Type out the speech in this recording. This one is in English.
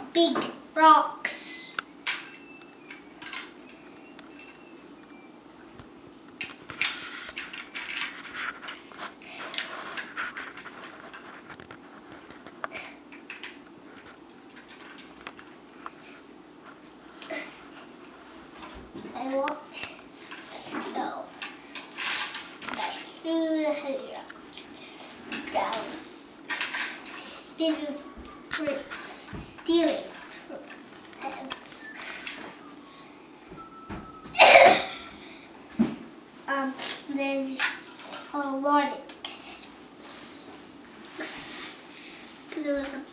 big rocks. I walked down through the rocks, down, stealing fruit. Then I wanted because it was a